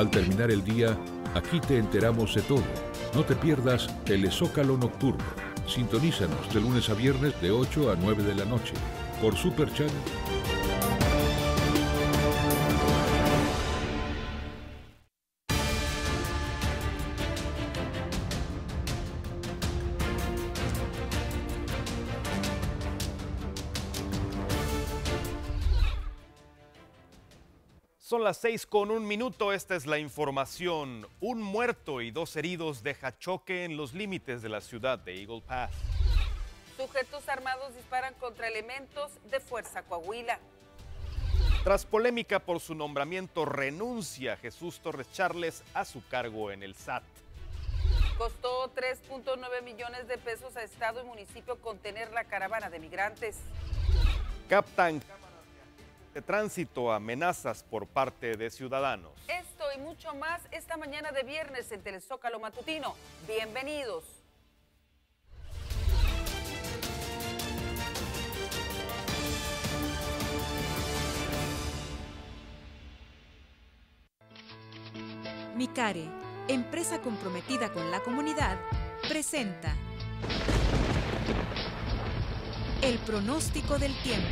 Al terminar el día, aquí te enteramos de todo. No te pierdas Telezócalo Nocturno. Sintonízanos de lunes a viernes de 8 a 9 de la noche por Super Channel. Son las 6:01. Esta es la información. Un muerto y 2 heridos deja choque en los límites de la ciudad de Eagle Pass. Sujetos armados disparan contra elementos de Fuerza Coahuila. Tras polémica por su nombramiento, renuncia Jesús Torres Charles a su cargo en el SAT. Costó 3.9 millones de pesos a Estado y municipio contener la caravana de migrantes. Captan de tránsito, amenazas por parte de ciudadanos. Esto y mucho más esta mañana de viernes en Telezócalo Matutino. Bienvenidos. Micare, empresa comprometida con la comunidad, presenta el pronóstico del tiempo.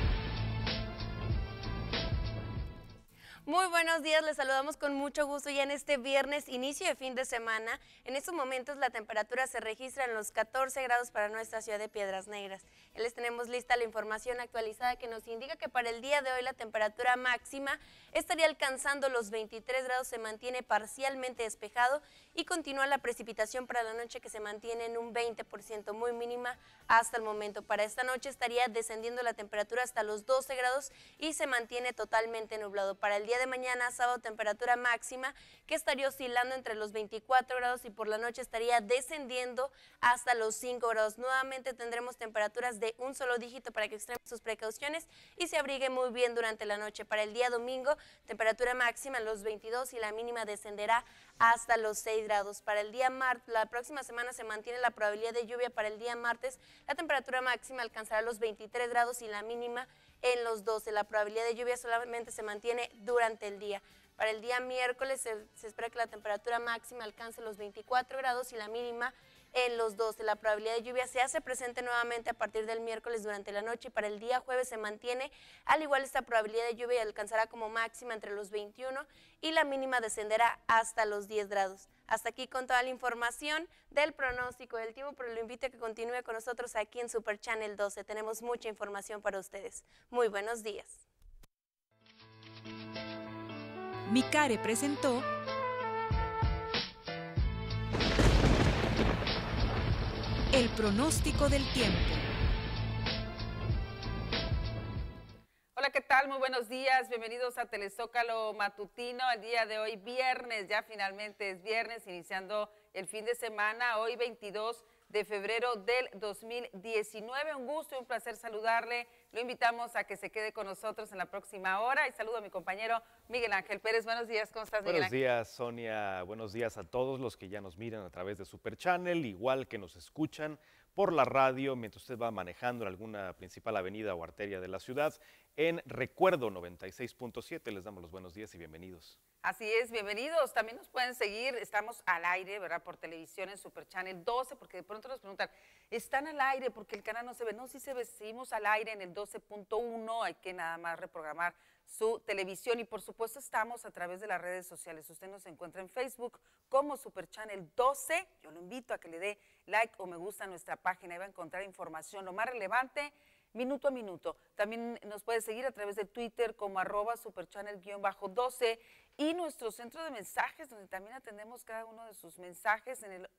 Muy buenos días, les saludamos con mucho gusto ya en este viernes, inicio de fin de semana. En estos momentos la temperatura se registra en los 14 grados para nuestra ciudad de Piedras Negras. Ya les tenemos lista la información actualizada que nos indica que para el día de hoy la temperatura máxima estaría alcanzando los 23 grados, se mantiene parcialmente despejado y continúa la precipitación para la noche que se mantiene en un 20%, muy mínima hasta el momento. Para esta noche estaría descendiendo la temperatura hasta los 12 grados y se mantiene totalmente nublado. Para el día de mañana, sábado, temperatura máxima que estaría oscilando entre los 24 grados y por la noche estaría descendiendo hasta los 5 grados. Nuevamente tendremos temperaturas de un solo dígito para que extremen sus precauciones y se abrigue muy bien durante la noche. Para el día domingo, temperatura máxima en los 22 y la mínima descenderá hasta los 6 grados. Para el día martes, la próxima semana se mantiene la probabilidad de lluvia. Para el día martes, la temperatura máxima alcanzará los 23 grados y la mínima en los 12. La probabilidad de lluvia solamente se mantiene durante el día. Para el día miércoles se espera que la temperatura máxima alcance los 24 grados y la mínima en los 12. La probabilidad de lluvia se hace presente nuevamente a partir del miércoles durante la noche y para el día jueves se mantiene al igual esta probabilidad de lluvia y alcanzará como máxima entre los 21 y la mínima descenderá hasta los 10 grados. Hasta aquí con toda la información del pronóstico del tiempo, pero lo invito a que continúe con nosotros aquí en Super Channel 12. Tenemos mucha información para ustedes. Muy buenos días. Micare presentó el pronóstico del tiempo. Hola, ¿qué tal? Muy buenos días. Bienvenidos a Telezócalo Matutino. El día de hoy, viernes, ya finalmente es viernes, iniciando el fin de semana, hoy 22 de febrero del 2019. Un gusto y un placer saludarle. Lo invitamos a que se quede con nosotros en la próxima hora y saludo a mi compañero Miguel Ángel Pérez. Buenos días, ¿cómo estás, Miguel Buenos Ángel? días, Sonia. Buenos días a todos los que ya nos miran a través de Super Channel, igual que nos escuchan por la radio mientras usted va manejando en alguna principal avenida o arteria de la ciudad. En Recuerdo 96.7 les damos los buenos días y bienvenidos. Así es, bienvenidos. También nos pueden seguir, estamos al aire, ¿verdad? Por televisión en Super Channel 12, porque de pronto nos preguntan, ¿están al aire porque el canal no se ve? No, sí se ve, seguimos al aire en el 12.1, hay que nada más reprogramar su televisión y por supuesto estamos a través de las redes sociales. Usted nos encuentra en Facebook como Super Channel 12, yo lo invito a que le dé like o me gusta a nuestra página y va a encontrar información, lo más relevante, minuto a minuto. También nos puede seguir a través de Twitter como @superchannel_12 y nuestro centro de mensajes, donde también atendemos cada uno de sus mensajes en el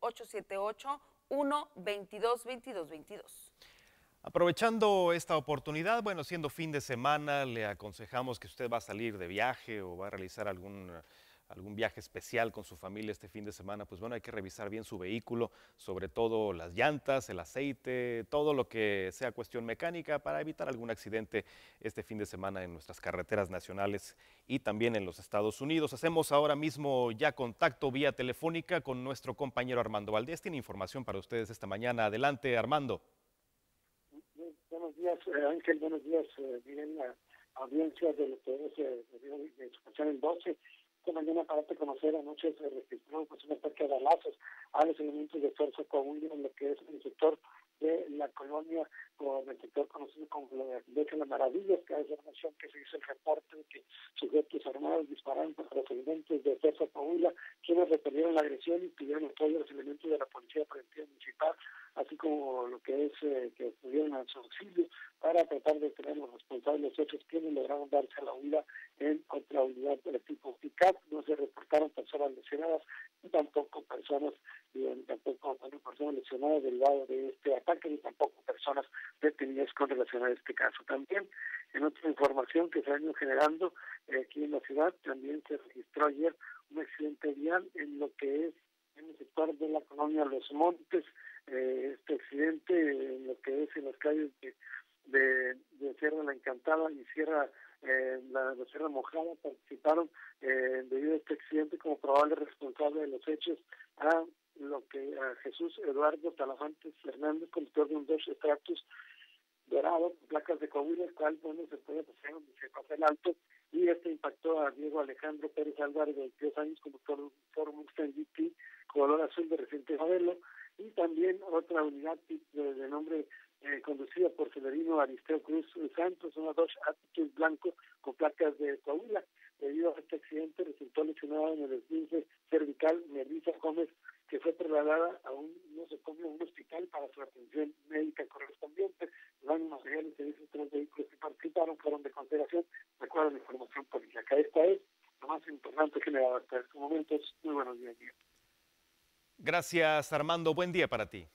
878-122-2222. Aprovechando esta oportunidad, bueno, siendo fin de semana, le aconsejamos que usted va a salir de viaje o va a realizar algún viaje especial con su familia este fin de semana, pues bueno, hay que revisar bien su vehículo, sobre todo las llantas, el aceite, todo lo que sea cuestión mecánica para evitar algún accidente este fin de semana en nuestras carreteras nacionales y también en los Estados Unidos. Hacemos ahora mismo ya contacto vía telefónica con nuestro compañero Armando Valdés. Tiene información para ustedes esta mañana. Adelante, Armando. Buenos días, Ángel. Buenos días, bien la audiencia de lo que es de Super Channel 12. esta mañana, para conocer, anoche se registró pues, un ataque de balazos a los elementos de Fuerza Coahuila en lo que es el sector de la colonia, o el sector conocido como de las Maravillas, que es la información que se hizo el reporte de que sujetos armados dispararon contra los elementos de Fuerza Coahuila, quienes repelieron la agresión y pidieron apoyo a los elementos de la Policía Preventiva Municipal, así como lo que es que estuvieron a su auxilio para tratar de tener los responsables de los hechos, quienes lograron darse a la huida en otra unidad del tipo pick-up. No se reportaron personas lesionadas y tampoco personas lesionadas derivado de este ataque, ni tampoco personas detenidas con relación a este caso. También, en otra información que se ha ido generando aquí en la ciudad, también se registró ayer un accidente vial en lo que es en el sector de la colonia Los Montes. Este accidente en lo que es en las calles de Sierra La Encantada y Sierra la Sierra Mojada participaron debido a este accidente como probable responsable de los hechos a Jesús Eduardo Talafantes Fernández, conductor de un Dodge Stratus dorado, con placas de Coahuila, el cual se puede pasar donde se pasa el alto, y este impactó a Diego Alejandro Pérez Álvarez, de 22 años, conductor de un Ford Mustang GT color azul de reciente modelo, y también otra unidad de nombre conducida por Severino Aristeo Cruz Santos, una Dodge Attitude blanco con placas de Coahuila. Debido a este accidente resultó lesionada en el esguince cervical Melissa Gómez, que fue trasladada a un hospital para su atención médica correspondiente. Los daños materiales de esos 3 vehículos que participaron fueron de consideración, de acuerdo a la información policiaca. Esta es lo más importante generado hasta estos momentos. Muy buenos días. Gracias, Armando. Buen día para ti.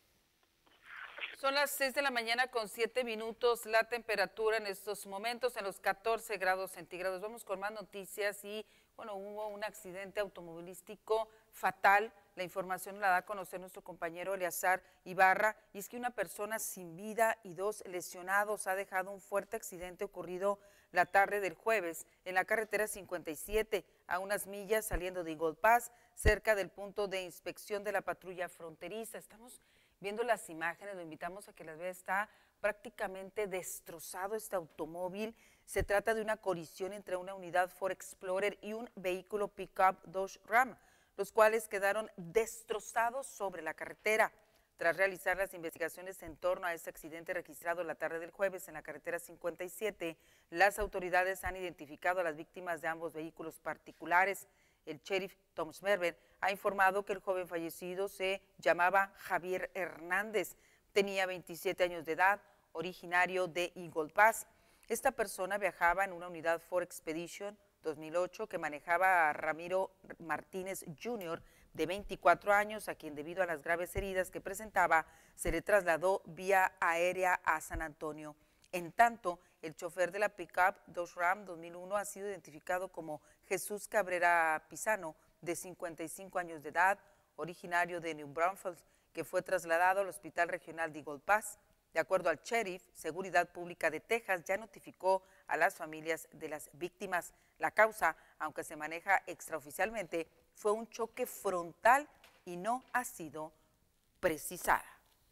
Son las 6 de la mañana con 7 minutos, la temperatura en estos momentos en los 14 grados centígrados. Vamos con más noticias y, bueno, hubo un accidente automovilístico fatal. La información la da a conocer nuestro compañero Eleazar Ibarra, y es que una persona sin vida y 2 lesionados ha dejado un fuerte accidente ocurrido la tarde del jueves en la carretera 57, a unas millas saliendo de Eagle Pass, cerca del punto de inspección de la patrulla fronteriza. Estamos viendo las imágenes, lo invitamos a que las vea. Está prácticamente destrozado este automóvil. Se trata de una colisión entre una unidad Ford Explorer y un vehículo pick-up Dodge Ram, los cuales quedaron destrozados sobre la carretera. Tras realizar las investigaciones en torno a este accidente registrado la tarde del jueves en la carretera 57, las autoridades han identificado a las víctimas de ambos vehículos particulares. El sheriff Tom Smerber ha informado que el joven fallecido se llamaba Javier Hernández, tenía 27 años de edad, originario de Eagle Pass. Esta persona viajaba en una unidad Ford Expedition 2008 que manejaba a Ramiro Martínez Jr., de 24 años, a quien debido a las graves heridas que presentaba, se le trasladó vía aérea a San Antonio. En tanto, el chofer de la pick-up Dodge Ram 2001 ha sido identificado como Jesús Cabrera Pisano, de 55 años de edad, originario de New Braunfels, que fue trasladado al Hospital Regional de Eagle Pass. De acuerdo al sheriff, Seguridad Pública de Texas ya notificó a las familias de las víctimas. La causa, aunque se maneja extraoficialmente, fue un choque frontal y no ha sido precisada.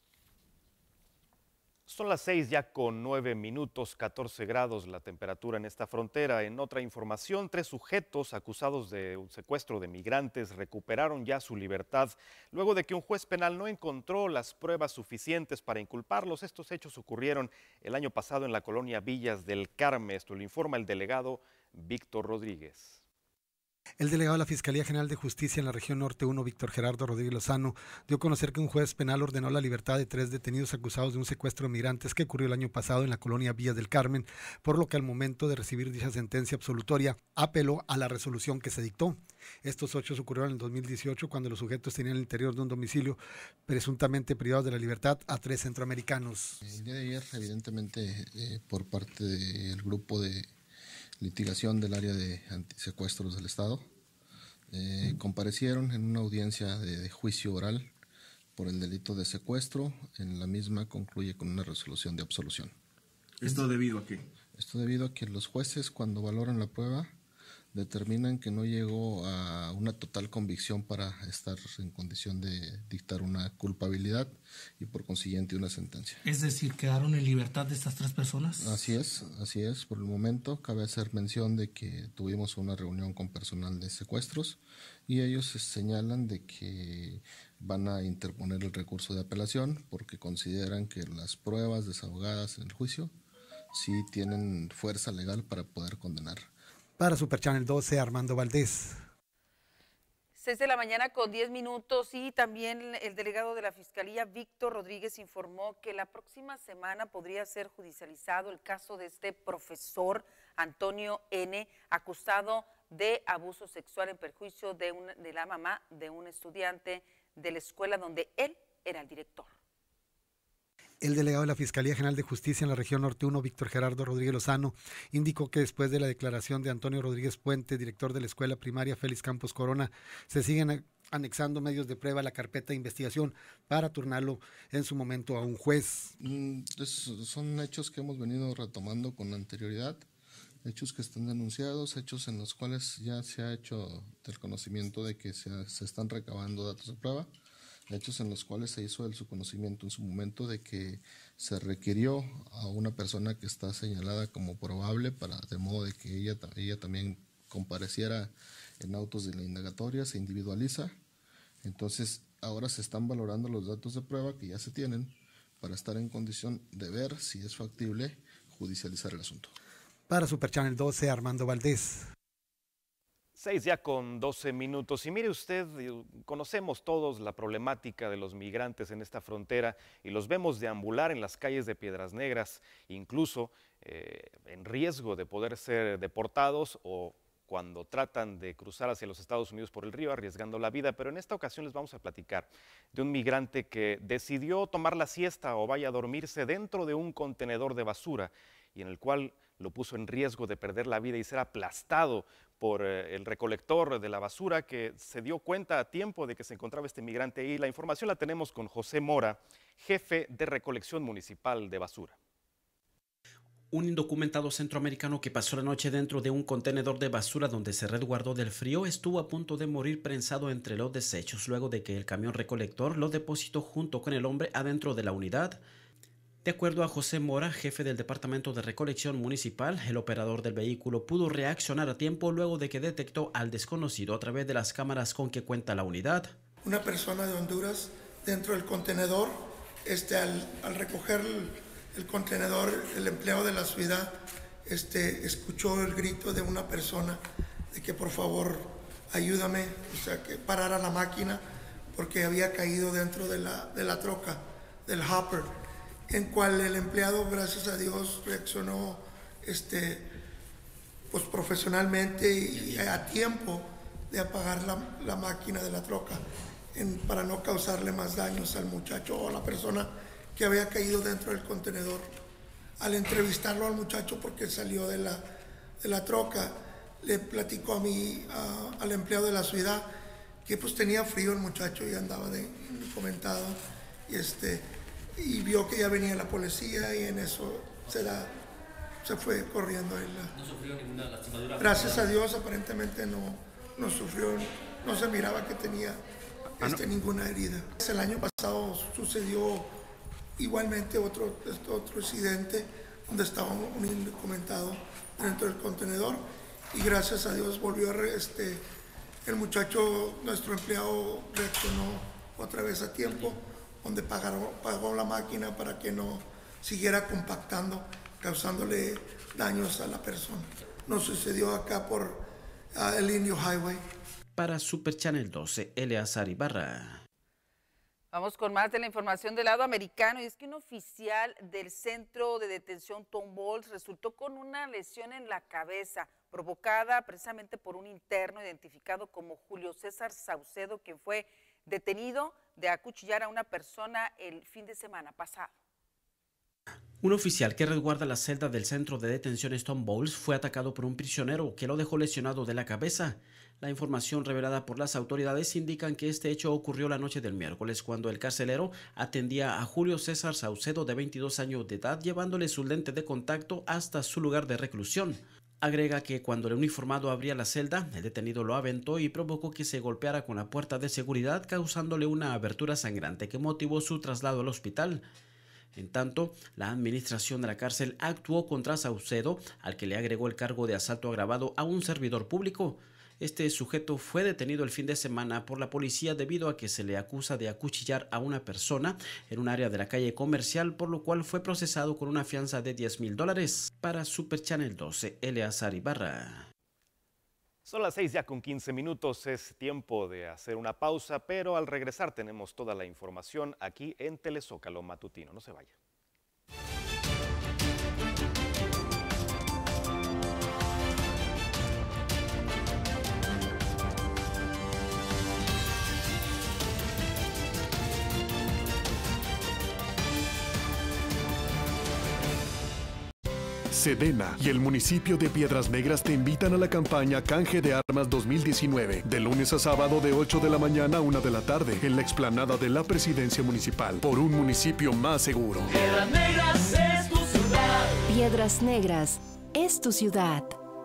Son las 6 ya con 9 minutos, 14 grados la temperatura en esta frontera. En otra información, 3 sujetos acusados de un secuestro de migrantes recuperaron ya su libertad luego de que un juez penal no encontró las pruebas suficientes para inculparlos. Estos hechos ocurrieron el año pasado en la colonia Villas del Carmen. Esto lo informa el delegado Víctor Rodríguez. El delegado de la Fiscalía General de Justicia en la región Norte 1, Víctor Gerardo Rodríguez Lozano, dio a conocer que un juez penal ordenó la libertad de 3 detenidos acusados de un secuestro de migrantes que ocurrió el año pasado en la colonia Villas del Carmen, por lo que al momento de recibir dicha sentencia absolutoria apeló a la resolución que se dictó. Estos hechos ocurrieron en el 2018 cuando los sujetos tenían el interior de un domicilio presuntamente privados de la libertad a 3 centroamericanos. El día de ayer, evidentemente, por parte del grupo de litigación del área de antisecuestros del Estado, comparecieron en una audiencia de juicio oral por el delito de secuestro. En la misma concluye con una resolución de absolución. ¿Esto debido a qué? Esto debido a que los jueces, cuando valoran la prueba, determinan que no llegó a una total convicción para estar en condición de dictar una culpabilidad y por consiguiente una sentencia. Es decir, ¿quedaron en libertad de estas 3 personas? Así es, por el momento. Cabe hacer mención de que tuvimos una reunión con personal de secuestros y ellos señalan de que van a interponer el recurso de apelación porque consideran que las pruebas desahogadas en el juicio sí tienen fuerza legal para poder condenar. Para Super Channel 12, Armando Valdés. 6 de la mañana con 10 minutos y también el delegado de la Fiscalía, Víctor Rodríguez, informó que la próxima semana podría ser judicializado el caso de este profesor Antonio N., acusado de abuso sexual en perjuicio de la mamá de un estudiante de la escuela donde él era el director. El delegado de la Fiscalía General de Justicia en la región Norte 1, Víctor Gerardo Rodríguez Lozano, indicó que después de la declaración de Antonio Rodríguez Puente, director de la escuela primaria Félix Campos Corona, se siguen anexando medios de prueba a la carpeta de investigación para turnarlo en su momento a un juez. Son hechos que hemos venido retomando con anterioridad, hechos que están denunciados, hechos en los cuales ya se ha hecho el conocimiento de que se están recabando datos de prueba, hechos en los cuales se hizo su conocimiento en su momento de que se requirió a una persona que está señalada como probable de modo de que ella también compareciera en autos de la indagatoria, se individualiza. Entonces ahora se están valorando los datos de prueba que ya se tienen para estar en condición de ver si es factible judicializar el asunto. Para Super Channel 12, Armando Valdés. 6 ya con 12 minutos. Y mire usted, conocemos todos la problemática de los migrantes en esta frontera y los vemos deambular en las calles de Piedras Negras, incluso en riesgo de poder ser deportados o cuando tratan de cruzar hacia los Estados Unidos por el río, arriesgando la vida. Pero en esta ocasión les vamos a platicar de un migrante que decidió tomar la siesta o vaya a dormirse dentro de un contenedor de basura y en el cual lo puso en riesgo de perder la vida y ser aplastado por el recolector de la basura, que se dio cuenta a tiempo de que se encontraba este migrante ahí. La información la tenemos con José Mora, jefe de recolección municipal de basura. Un indocumentado centroamericano que pasó la noche dentro de un contenedor de basura donde se resguardó del frío estuvo a punto de morir prensado entre los desechos luego de que el camión recolector lo depositó junto con el hombre adentro de la unidad. De acuerdo a José Mora, jefe del Departamento de Recolección Municipal, el operador del vehículo pudo reaccionar a tiempo luego de que detectó al desconocido a través de las cámaras con que cuenta la unidad. Una persona de Honduras dentro del contenedor, al recoger el contenedor, el empleado de la ciudad escuchó el grito de una persona de que por favor ayúdame, o sea, que parara la máquina porque había caído dentro de la troca, del hopper, en cual el empleado, gracias a Dios, reaccionó pues profesionalmente y a tiempo de apagar la máquina de la troca para no causarle más daños al muchacho o a la persona que había caído dentro del contenedor. Al entrevistarlo al muchacho porque salió de la troca, le platicó al empleado de la ciudad que pues tenía frío el muchacho y andaba comentado y vio que ya venía la policía y en eso se fue corriendo. ¿No sufrió ninguna lastimadura? Gracias a Dios aparentemente no sufrió, no se miraba que tenía ninguna herida. El año pasado sucedió igualmente otro incidente donde estaba un indocumentado dentro del contenedor y gracias a Dios volvió el muchacho, nuestro empleado, reaccionó otra vez a tiempo, donde pagó la máquina para que no siguiera compactando, causándole daños a la persona. Nos sucedió acá por el Indio Highway. Para Super Channel 12, Eleazar Ibarra. Vamos con más de la información del lado americano, y es que un oficial del centro de detención Tom Bowles resultó con una lesión en la cabeza provocada precisamente por un interno identificado como Julio César Saucedo, quien fue detenido de acuchillar a una persona el fin de semana pasado. Un oficial que resguarda la celda del centro de detención Tom Bowles fue atacado por un prisionero que lo dejó lesionado de la cabeza. La información revelada por las autoridades indican que este hecho ocurrió la noche del miércoles cuando el carcelero atendía a Julio César Saucedo de 22 años de edad, llevándole su lente de contacto hasta su lugar de reclusión. Agrega que cuando el uniformado abría la celda, el detenido lo aventó y provocó que se golpeara con la puerta de seguridad, causándole una abertura sangrante que motivó su traslado al hospital. En tanto, la administración de la cárcel actuó contra Saucedo, al que le agregó el cargo de asalto agravado a un servidor público. Este sujeto fue detenido el fin de semana por la policía debido a que se le acusa de acuchillar a una persona en un área de la calle Comercial, por lo cual fue procesado con una fianza de $10,000. Para Super Channel 12, Eleazar Ibarra. Son las 6 ya con 15 minutos, es tiempo de hacer una pausa, pero al regresar tenemos toda la información aquí en Telezócalo Matutino. No se vaya. Sedena y el municipio de Piedras Negras te invitan a la campaña Canje de Armas 2019, de lunes a sábado de 8 de la mañana a 1 de la tarde, en la explanada de la Presidencia Municipal, por un municipio más seguro. Piedras Negras es tu ciudad. Piedras Negras es tu ciudad.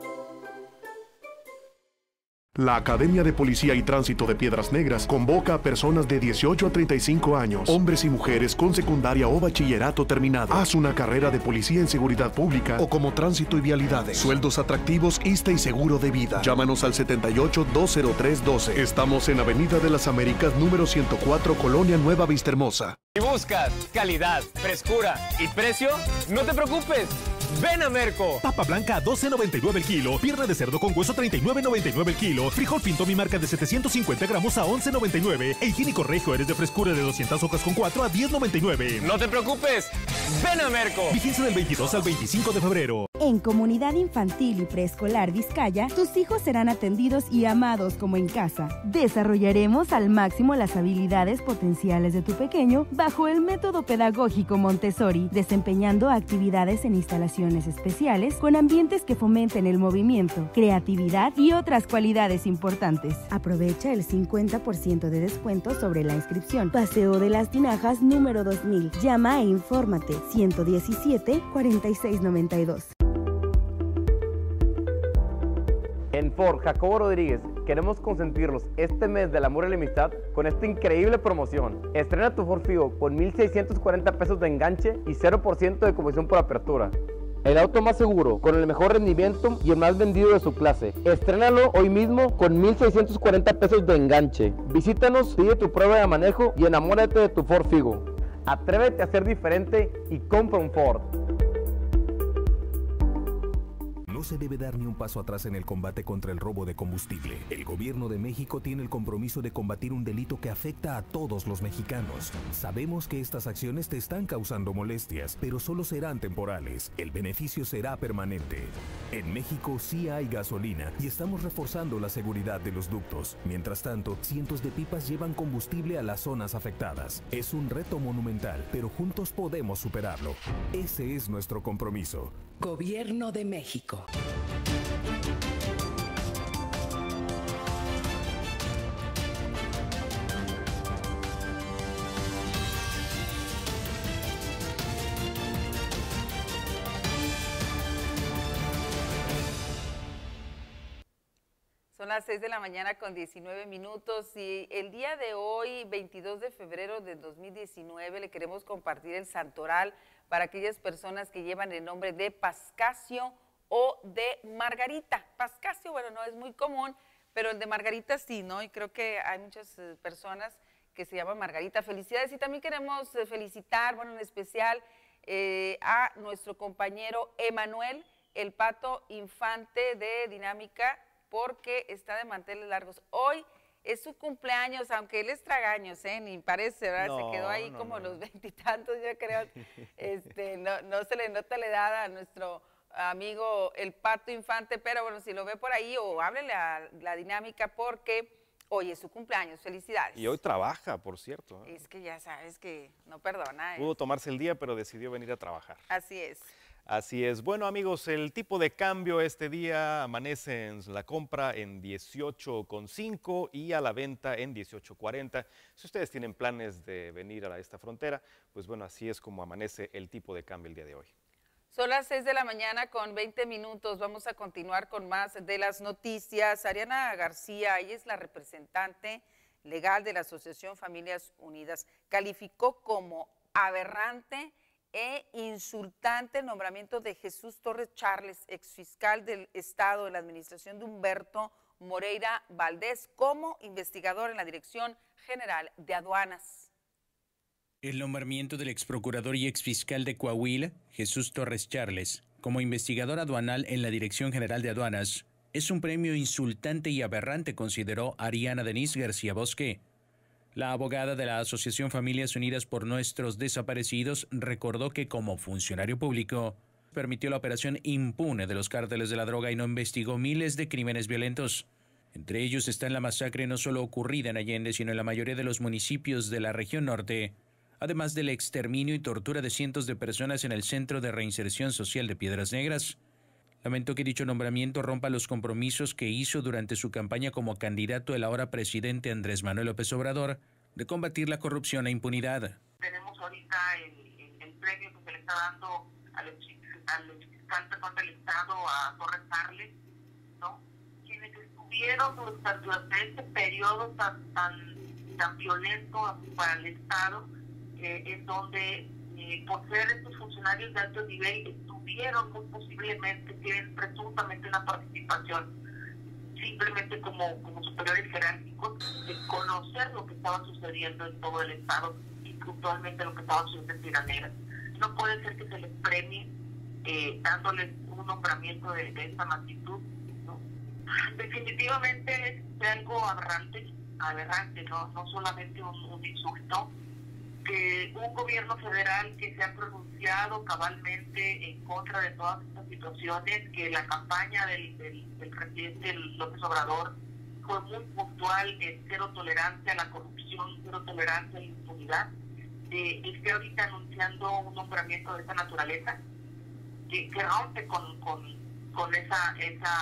La Academia de Policía y Tránsito de Piedras Negras convoca a personas de 18 a 35 años, hombres y mujeres con secundaria o bachillerato terminado. Haz una carrera de policía en seguridad pública o como tránsito y vialidades. Sueldos atractivos, ISSSTE y seguro de vida. Llámanos al 78-203-12. Estamos en Avenida de las Américas, número 104, Colonia Nueva Vistahermosa. Si buscas calidad, frescura y precio, no te preocupes. ¡Ven a Merco! Papa blanca a $12.99 el kilo, pierna de cerdo con hueso $39.99 el kilo, frijol pinto mi marca de 750 gramos a $11.99, e higiénico regio eres de frescura de 200 hojas con 4 a $10.99. ¡No te preocupes! ¡Ven a Merco! Vigencia del 22 al 25 de febrero. En Comunidad Infantil y Preescolar Vizcaya, tus hijos serán atendidos y amados como en casa. Desarrollaremos al máximo las habilidades potenciales de tu pequeño bajo el método pedagógico Montessori, desempeñando actividades en instalaciones especiales con ambientes que fomenten el movimiento, creatividad y otras cualidades importantes. Aprovecha el 50% de descuento sobre la inscripción. Paseo de las Tinajas número 2000. Llama e infórmate 117-4692. En Ford Jacobo Rodríguez queremos consentirlos este mes del amor y la amistad con esta increíble promoción. Estrena tu Ford Figo con 1,640 pesos de enganche y 0% de comisión por apertura. El auto más seguro, con el mejor rendimiento y el más vendido de su clase. Estrénalo hoy mismo con 1,640 pesos de enganche. Visítanos, pide tu prueba de manejo y enamórate de tu Ford Figo. Atrévete a ser diferente y compra un Ford. No se debe dar ni un paso atrás en el combate contra el robo de combustible. El gobierno de México tiene el compromiso de combatir un delito que afecta a todos los mexicanos. Sabemos que estas acciones te están causando molestias, pero solo serán temporales. El beneficio será permanente. En México sí hay gasolina y estamos reforzando la seguridad de los ductos. Mientras tanto, cientos de pipas llevan combustible a las zonas afectadas. Es un reto monumental, pero juntos podemos superarlo. Ese es nuestro compromiso. Gobierno de México. Son las 6 de la mañana con 19 minutos y el día de hoy, 22 de febrero de 2019, le queremos compartir el santoral para aquellas personas que llevan el nombre de Pascasio o de Margarita. Pascasio, bueno, no es muy común, pero el de Margarita sí, ¿no? Y creo que hay muchas personas que se llaman Margarita. Felicidades, y también queremos felicitar, bueno, en especial a nuestro compañero Emanuel, el Pato Infante de Dinámica, porque está de manteles largos. Hoy es su cumpleaños, aunque él es tragaños, ni parece, ¿verdad? No, se quedó ahí como los 20 y tantos, yo creo. No se le nota la edad a nuestro amigo el Pato Infante, pero bueno, si lo ve por ahí o háblele a la Dinámica porque hoy es su cumpleaños. Felicidades. Y hoy trabaja, por cierto. Es que ya sabes que no perdona. Pudo tomarse el día, pero decidió venir a trabajar. Así es. Así es. Bueno, amigos, el tipo de cambio este día amanece en la compra en 18,5 y a la venta en 18,40. Si ustedes tienen planes de venir a esta frontera, pues bueno, así es como amanece el tipo de cambio el día de hoy. Son las 6 de la mañana con 20 minutos. Vamos a continuar con más de las noticias. Ariana García, ella es la representante legal de la Asociación Familias Unidas, calificó como aberrante e insultante el nombramiento de Jesús Torres Charles, exfiscal del Estado de la administración de Humberto Moreira Valdés, como investigador en la Dirección General de Aduanas. El nombramiento del exprocurador y exfiscal de Coahuila, Jesús Torres Charles, como investigador aduanal en la Dirección General de Aduanas, es un premio insultante y aberrante, consideró Ariana Denise García Bosque. La abogada de la Asociación Familias Unidas por Nuestros Desaparecidos recordó que como funcionario público permitió la operación impune de los cárteles de la droga y no investigó miles de crímenes violentos. Entre ellos está la masacre no solo ocurrida en Allende, sino en la mayoría de los municipios de la región norte, además del exterminio y tortura de cientos de personas en el Centro de Reinserción Social de Piedras Negras. Lamentó que dicho nombramiento rompa los compromisos que hizo durante su campaña como candidato el ahora presidente Andrés Manuel López Obrador de combatir la corrupción e impunidad. Tenemos ahorita el premio que se le está dando al exfiscal del Estado, a Torres Charles, ¿no? Quienes estuvieron durante este periodo tan violento para el Estado, en donde por ser estos funcionarios de alto nivel estuvieron muy posiblemente, tienen presuntamente una participación simplemente como superiores jerárquicos, de conocer lo que estaba sucediendo en todo el Estado y puntualmente lo que estaba sucediendo en Piedras Negras. No puede ser que se les premie dándoles un nombramiento de esta magnitud, ¿no? Definitivamente es algo aberrante, no solamente un insulto, que un gobierno federal que se ha pronunciado cabalmente en contra de todas estas situaciones, que la campaña del presidente López Obrador fue muy puntual en cero tolerancia a la corrupción, cero tolerancia a la impunidad, esté ahorita anunciando un nombramiento de esa naturaleza, que rompe con esa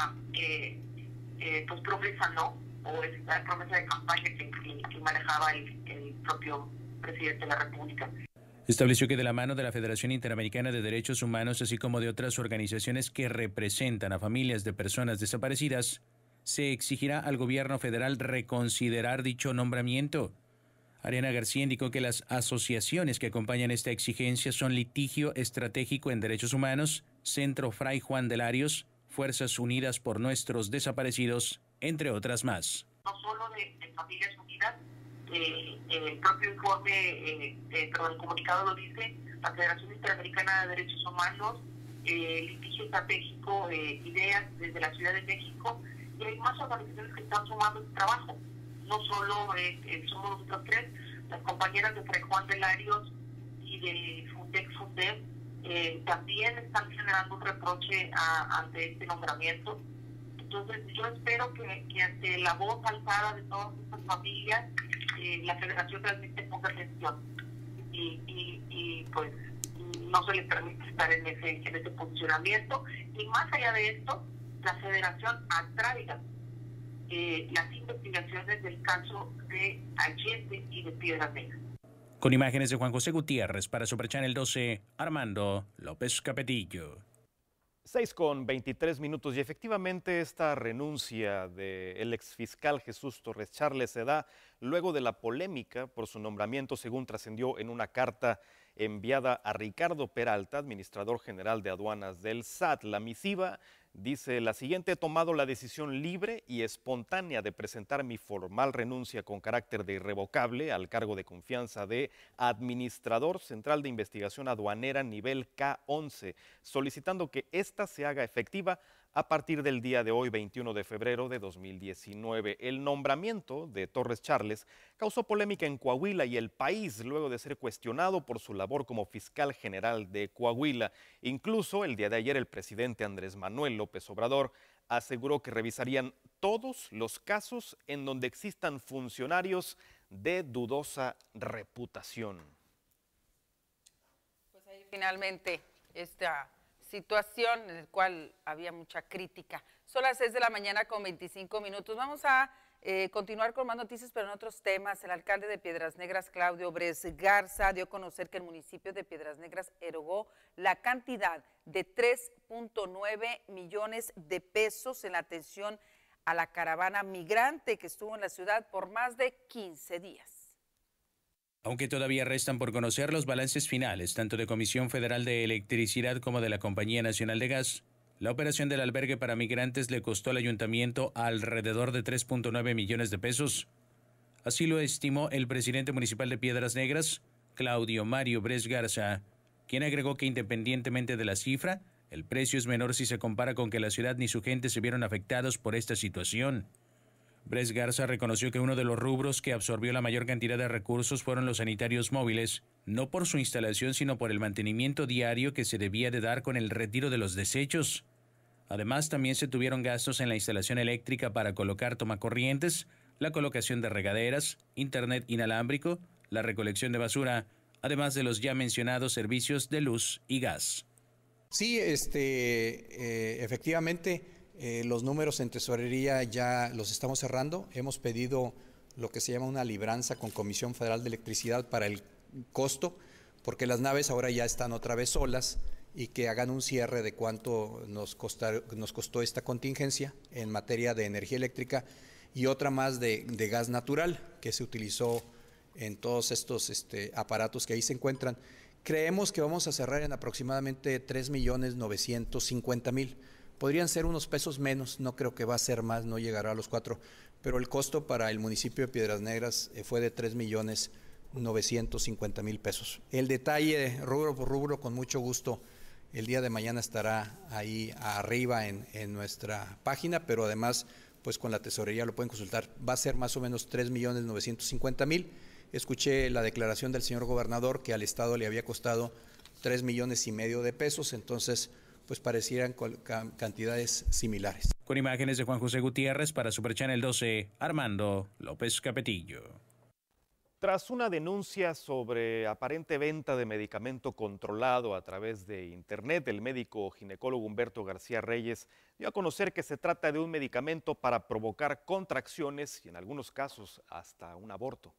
pues promesa, ¿no? O esa promesa de campaña que manejaba el propio presidente de la República. Estableció que de la mano de la Federación Interamericana de Derechos Humanos, así como de otras organizaciones que representan a familias de personas desaparecidas, se exigirá al gobierno federal reconsiderar dicho nombramiento. Ariana García indicó que las asociaciones que acompañan esta exigencia son Litigio Estratégico en Derechos Humanos, Centro Fray Juan de Larios, Fuerzas Unidas por Nuestros Desaparecidos, entre otras más. No solo de Familias Unidas, el propio informe, pero el comunicado lo dice, la Federación Interamericana de Derechos Humanos, Litigio Estratégico, Ideas desde la Ciudad de México, y hay más organizaciones que están sumando este trabajo. No solo somos nosotros tres, las compañeras de Fray Juan de Larios y de FUNDEB también están generando un reproche ante este nombramiento. Entonces yo espero que ante la voz alzada de todas estas familias, la Federación realmente ponga atención y pues no se les permite estar en ese posicionamiento. Y más allá de esto, la Federación atraiga las investigaciones del caso de Allende y de Piedras Negras. Con imágenes de Juan José Gutiérrez para Super Channel 12, Armando López Capetillo. 6:23 y efectivamente esta renuncia del exfiscal Jesús Torres Charles se da luego de la polémica por su nombramiento, según trascendió en una carta enviada a Ricardo Peralta, administrador general de aduanas del SAT. La misiva dice la siguiente: he tomado la decisión libre y espontánea de presentar mi formal renuncia con carácter de irrevocable al cargo de confianza de Administrador Central de Investigación Aduanera nivel K11, solicitando que ésta se haga efectiva a partir del día de hoy, 21 de febrero de 2019. El nombramiento de Torres Charles causó polémica en Coahuila y el país luego de ser cuestionado por su labor como fiscal general de Coahuila. Incluso el día de ayer el presidente Andrés Manuel López Obrador aseguró que revisarían todos los casos en donde existan funcionarios de dudosa reputación. Pues ahí finalmente esta situación en la cual había mucha crítica. Son las 6 de la mañana con 25 minutos. Vamos a continuar con más noticias, pero en otros temas. El alcalde de Piedras Negras, Claudio Bres Garza, dio a conocer que el municipio de Piedras Negras erogó la cantidad de 3.9 millones de pesos en la atención a la caravana migrante que estuvo en la ciudad por más de 15 días. Aunque todavía restan por conocer los balances finales, tanto de Comisión Federal de Electricidad como de la Compañía Nacional de Gas, la operación del albergue para migrantes le costó al ayuntamiento alrededor de 3.9 millones de pesos. Así lo estimó el presidente municipal de Piedras Negras, Claudio Mario Bres Garza, quien agregó que independientemente de la cifra, el precio es menor si se compara con que la ciudad ni su gente se vieron afectados por esta situación. Bres Garza reconoció que uno de los rubros que absorbió la mayor cantidad de recursos fueron los sanitarios móviles, no por su instalación sino por el mantenimiento diario que se debía de dar con el retiro de los desechos. Además, también se tuvieron gastos en la instalación eléctrica para colocar tomacorrientes, la colocación de regaderas, internet inalámbrico, la recolección de basura, además de los ya mencionados servicios de luz y gas. Sí, efectivamente, los números en tesorería ya los estamos cerrando. Hemos pedido lo que se llama una libranza con Comisión Federal de Electricidad para el costo, porque las naves ahora ya están otra vez solas, y que hagan un cierre de cuánto nos costó esta contingencia en materia de energía eléctrica y otra más de gas natural que se utilizó en todos estos aparatos que ahí se encuentran. Creemos que vamos a cerrar en aproximadamente 3.950.000. Podrían ser unos pesos menos, no creo que va a ser más, no llegará a los 4, pero el costo para el municipio de Piedras Negras fue de 3.950.000 pesos. El detalle, rubro por rubro, con mucho gusto, el día de mañana estará ahí arriba en nuestra página, pero además, pues con la tesorería lo pueden consultar. Va a ser más o menos 3.950.000. Escuché la declaración del señor gobernador que al Estado le había costado 3,5 millones de pesos, entonces pues parecieran cantidades similares. Con imágenes de Juan José Gutiérrez para Super Channel 12, Armando López Capetillo. Tras una denuncia sobre aparente venta de medicamento controlado a través de Internet, el médico ginecólogo Humberto García Reyes dio a conocer que se trata de un medicamento para provocar contracciones y en algunos casos hasta un aborto.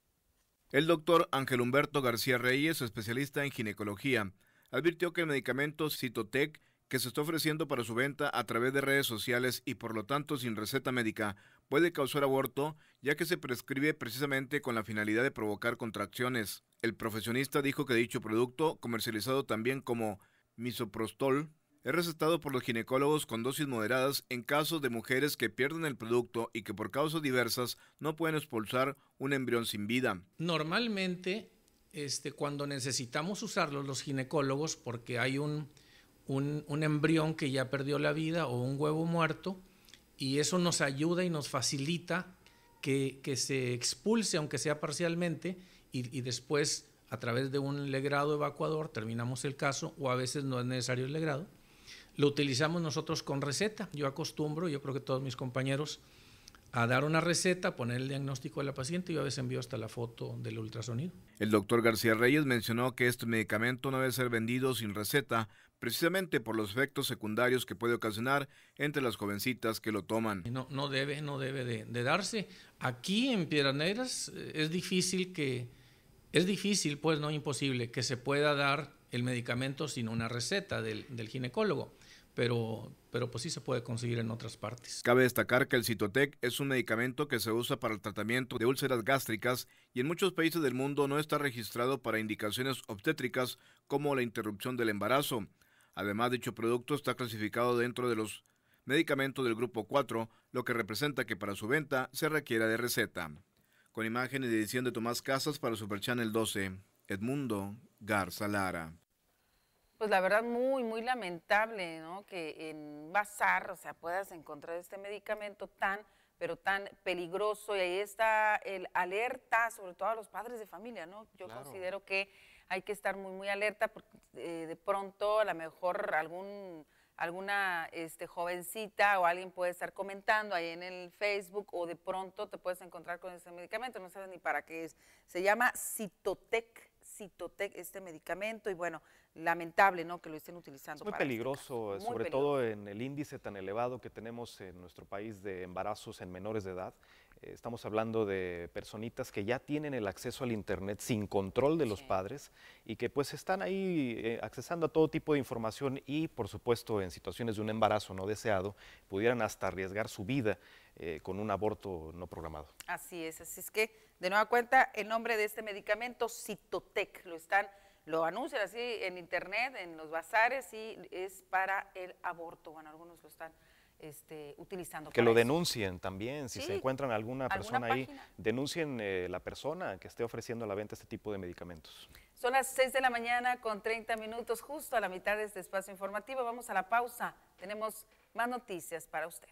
El doctor Ángel Humberto García Reyes, especialista en ginecología, advirtió que el medicamento Cytotec, que se está ofreciendo para su venta a través de redes sociales y por lo tanto sin receta médica, puede causar aborto, ya que se prescribe precisamente con la finalidad de provocar contracciones. El profesionista dijo que dicho producto, comercializado también como misoprostol, es recetado por los ginecólogos con dosis moderadas en casos de mujeres que pierden el producto y que por causas diversas no pueden expulsar un embrión sin vida. Normalmente, cuando necesitamos usarlo los ginecólogos, porque hay un embrión que ya perdió la vida o un huevo muerto, y eso nos ayuda y nos facilita que se expulse, aunque sea parcialmente, y después a través de un legrado evacuador terminamos el caso, o a veces no es necesario el legrado. Lo utilizamos nosotros con receta. Yo acostumbro, yo creo que todos mis compañeros, a dar una receta, poner el diagnóstico de la paciente, y yo a veces envío hasta la foto del ultrasonido. El doctor García Reyes mencionó que este medicamento no debe ser vendido sin receta, precisamente por los efectos secundarios que puede ocasionar entre las jovencitas que lo toman. No debe de darse. Aquí en Piedras Negras es difícil, pues no imposible, que se pueda dar el medicamento sin una receta del ginecólogo. Pero pues sí se puede conseguir en otras partes. Cabe destacar que el Cytotec es un medicamento que se usa para el tratamiento de úlceras gástricas y en muchos países del mundo no está registrado para indicaciones obstétricas como la interrupción del embarazo. Además, dicho producto está clasificado dentro de los medicamentos del grupo 4, lo que representa que para su venta se requiera de receta. Con imágenes y edición de Tomás Casas para Super Channel 12, Edmundo Garza Lara. Pues la verdad muy lamentable, ¿no? Que en un bazar, o sea, puedas encontrar este medicamento pero tan peligroso, y ahí está el alerta, sobre todo a los padres de familia, ¿no? Yo considero que hay que estar muy alerta porque de pronto a lo mejor alguna jovencita o alguien puede estar comentando ahí en el Facebook, o de pronto te puedes encontrar con ese medicamento, no sabes ni para qué es. Se llama Cytotec, este medicamento, y bueno, lamentable, ¿no?, que lo estén utilizando. Es muy peligroso, sobre todo en el índice tan elevado que tenemos en nuestro país de embarazos en menores de edad. Estamos hablando de personitas que ya tienen el acceso al Internet sin control de los padres y que pues están ahí accesando a todo tipo de información y por supuesto en situaciones de un embarazo no deseado pudieran hasta arriesgar su vida con un aborto no programado. Así es que de nueva cuenta el nombre de este medicamento Cytotec, lo anuncian así en Internet, en los bazares y es para el aborto. Bueno, algunos lo están utilizando. Que lo denuncien también, si se encuentran alguna persona ahí, página? denuncien la persona que esté ofreciendo a la venta este tipo de medicamentos. Son las 6 de la mañana con 30 minutos, justo a la mitad de este espacio informativo. Vamos a la pausa, tenemos más noticias para usted.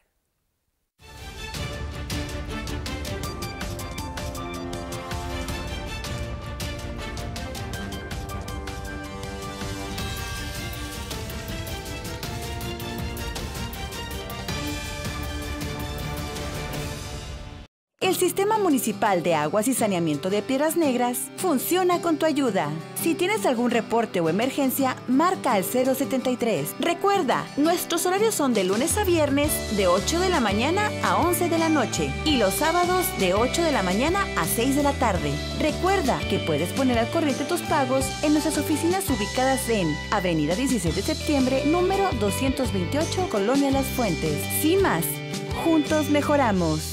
El Sistema Municipal de Aguas y Saneamiento de Piedras Negras funciona con tu ayuda. Si tienes algún reporte o emergencia, marca al 073. Recuerda, nuestros horarios son de lunes a viernes de 8 de la mañana a 11 de la noche y los sábados de 8 de la mañana a 6 de la tarde. Recuerda que puedes poner al corriente tus pagos en nuestras oficinas ubicadas en Avenida 16 de Septiembre, número 228, Colonia Las Fuentes. Sin más, juntos mejoramos.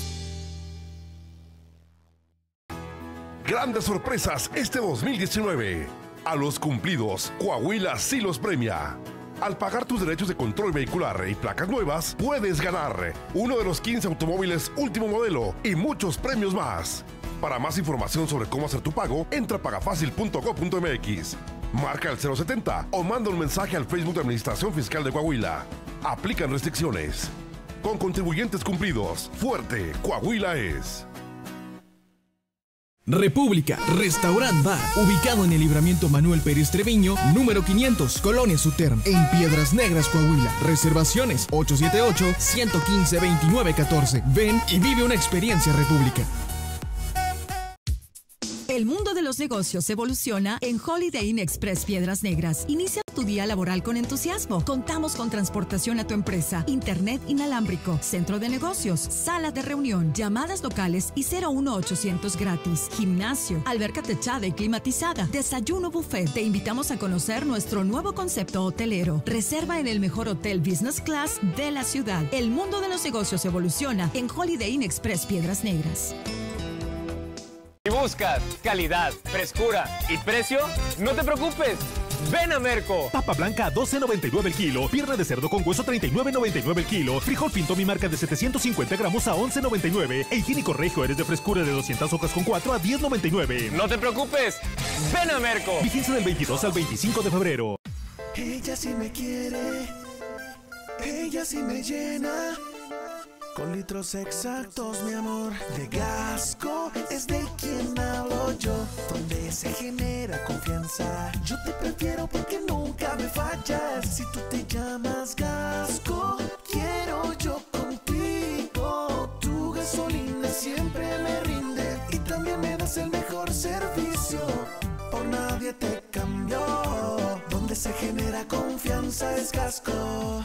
Grandes sorpresas este 2019. A los cumplidos, Coahuila sí los premia. Al pagar tus derechos de control vehicular y placas nuevas, puedes ganar uno de los 15 automóviles último modelo y muchos premios más. Para más información sobre cómo hacer tu pago, entra a pagafacil.gov.mx. Marca el 070 o manda un mensaje al Facebook de Administración Fiscal de Coahuila. Aplican restricciones. Con contribuyentes cumplidos, fuerte Coahuila es. República, Restaurant Bar, ubicado en el Libramiento Manuel Pérez Treviño, número 500, Colonia Suterm, en Piedras Negras, Coahuila. Reservaciones 878-115-2914. Ven y vive una experiencia República. El mundo de los negocios evoluciona en Holiday Inn Express Piedras Negras. Inicia tu día laboral con entusiasmo. Contamos con transportación a tu empresa, internet inalámbrico, centro de negocios, sala de reunión, llamadas locales y 01800 gratis, gimnasio, alberca techada y climatizada, desayuno buffet. Te invitamos a conocer nuestro nuevo concepto hotelero. Reserva en el mejor hotel business class de la ciudad. El mundo de los negocios evoluciona en Holiday Inn Express Piedras Negras. Si buscas calidad, frescura y precio, no te preocupes. ¡Ven a Merco! Papa blanca a $12.99 el kilo, pierna de cerdo con hueso $39.99 el kilo, frijol pinto mi marca de 750 gramos a $11.99 e higiénico regio eres de frescura de 200 hojas con 4 a $10.99. No te preocupes. ¡Ven a Merco! Vigencia del 22 al 25 de febrero. Ella sí me quiere, ella sí me llena. Con litros exactos, mi amor, de Gasco es de quien hablo yo, donde se genera confianza. Yo te prefiero porque nunca me fallas. Si tú te llamas Gasco, quiero yo contigo. Tu gasolina siempre me rinde y también me das el mejor servicio. Por nadie te cambió, donde se genera confianza es Gasco.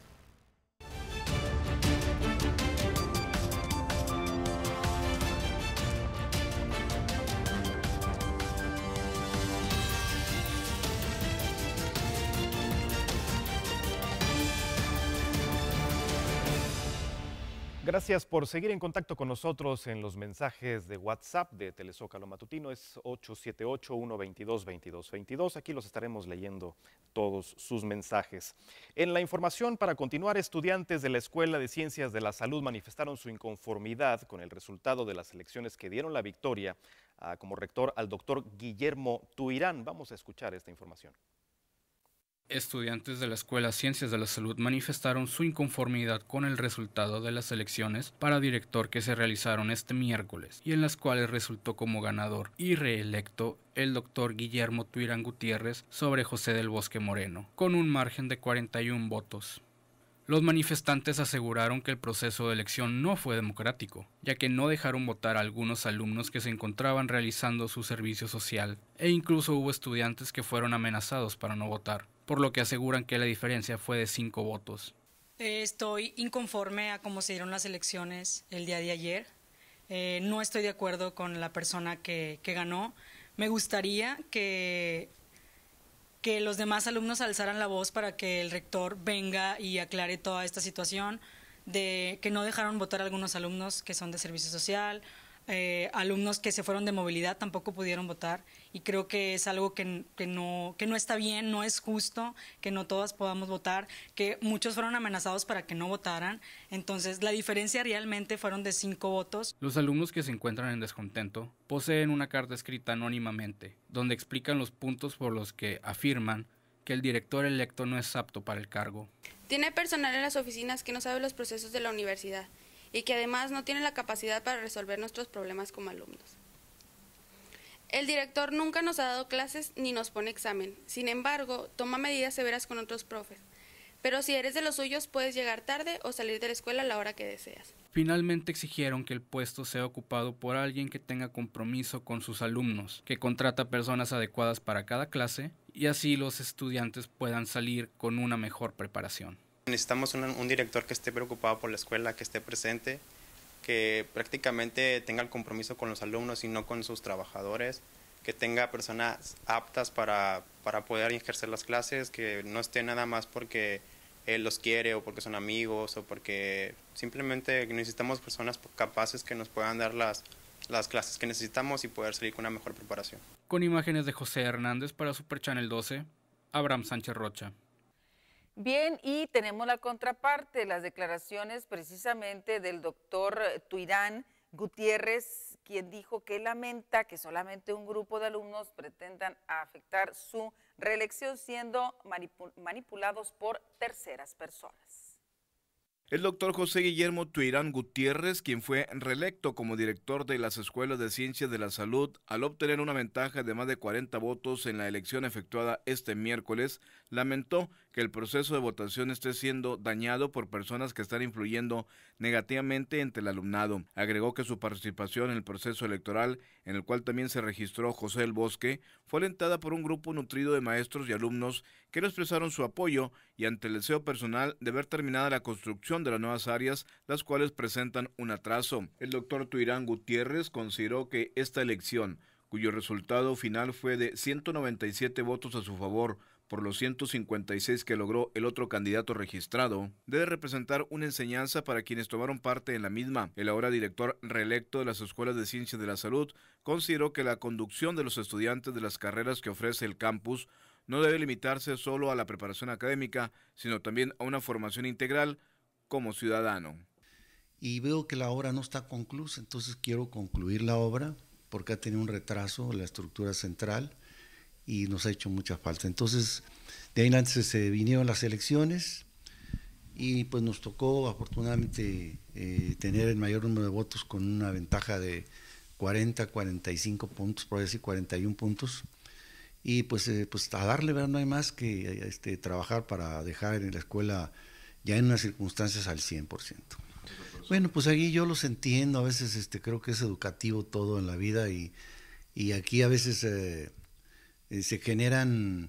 Gracias por seguir en contacto con nosotros en los mensajes de WhatsApp de Telezócalo Matutino. Es 878-122-2222. Aquí los estaremos leyendo todos sus mensajes. En la información para continuar, estudiantes de la Escuela de Ciencias de la Salud manifestaron su inconformidad con el resultado de las elecciones que dieron la victoria como rector al doctor Guillermo Tuirán. Vamos a escuchar esta información. Estudiantes de la Escuela Ciencias de la Salud manifestaron su inconformidad con el resultado de las elecciones para director que se realizaron este miércoles y en las cuales resultó como ganador y reelecto el doctor Guillermo Tuirán Gutiérrez sobre José del Bosque Moreno, con un margen de 41 votos. Los manifestantes aseguraron que el proceso de elección no fue democrático, ya que no dejaron votar a algunos alumnos que se encontraban realizando su servicio social, e incluso hubo estudiantes que fueron amenazados para no votar, por lo que aseguran que la diferencia fue de 5 votos. Estoy inconforme a cómo se dieron las elecciones el día de ayer. No estoy de acuerdo con la persona que ganó. Me gustaría que los demás alumnos alzaran la voz para que el rector venga y aclare toda esta situación de que no dejaron votar a algunos alumnos que son de servicio social, alumnos que se fueron de movilidad tampoco pudieron votar, y creo que es algo que no está bien, no es justo que no todas podamos votar, que muchos fueron amenazados para que no votaran. Entonces la diferencia realmente fueron de 5 votos. Los alumnos que se encuentran en descontento poseen una carta escrita anónimamente, donde explican los puntos por los que afirman que el director electo no es apto para el cargo. Tiene personal en las oficinas que no sabe los procesos de la universidad y que además no tiene la capacidad para resolver nuestros problemas como alumnos. El director nunca nos ha dado clases ni nos pone examen. Sin embargo, toma medidas severas con otros profes. Pero si eres de los suyos, puedes llegar tarde o salir de la escuela a la hora que deseas. Finalmente exigieron que el puesto sea ocupado por alguien que tenga compromiso con sus alumnos, que contrata personas adecuadas para cada clase y así los estudiantes puedan salir con una mejor preparación. Necesitamos un director que esté preocupado por la escuela, que esté presente, que prácticamente tenga el compromiso con los alumnos y no con sus trabajadores, que tenga personas aptas para poder ejercer las clases, que no esté nada más porque él los quiere o porque son amigos o porque simplemente necesitamos personas capaces que nos puedan dar las clases que necesitamos y poder salir con una mejor preparación. Con imágenes de José Hernández para Super Channel 12, Abraham Sánchez Rocha. Bien, y tenemos la contraparte, las declaraciones precisamente del doctor Tuirán Gutiérrez, quien dijo que lamenta que solamente un grupo de alumnos pretendan afectar su reelección siendo manipulados por terceras personas. El doctor José Guillermo Tuirán Gutiérrez, quien fue reelecto como director de las Escuelas de Ciencias de la Salud, al obtener una ventaja de más de 40 votos en la elección efectuada este miércoles, lamentó que el proceso de votación esté siendo dañado por personas que están influyendo negativamente entre el alumnado. Agregó que su participación en el proceso electoral, en el cual también se registró José del Bosque, fue alentada por un grupo nutrido de maestros y alumnos que le expresaron su apoyo y ante el deseo personal de ver terminada la construcción de las nuevas áreas, las cuales presentan un atraso. El doctor Tuirán Gutiérrez consideró que esta elección, cuyo resultado final fue de 197 votos a su favor, por los 156 que logró el otro candidato registrado, debe representar una enseñanza para quienes tomaron parte en la misma. El ahora director reelecto de las Escuelas de Ciencias de la Salud consideró que la conducción de los estudiantes de las carreras que ofrece el campus no debe limitarse solo a la preparación académica, sino también a una formación integral como ciudadano. Y veo que la obra no está conclusa, entonces quiero concluir la obra porque ha tenido un retraso en la estructura central y nos ha hecho mucha falta. Entonces, de ahí antes se vinieron las elecciones y pues nos tocó afortunadamente tener el mayor número de votos con una ventaja de 40, 45 puntos, por decir 41 puntos. Y pues a darle, ¿verdad? No hay más que trabajar para dejar en la escuela ya en unas circunstancias al 100%. Bueno, pues aquí yo los entiendo, a veces creo que es educativo todo en la vida y aquí a veces se generan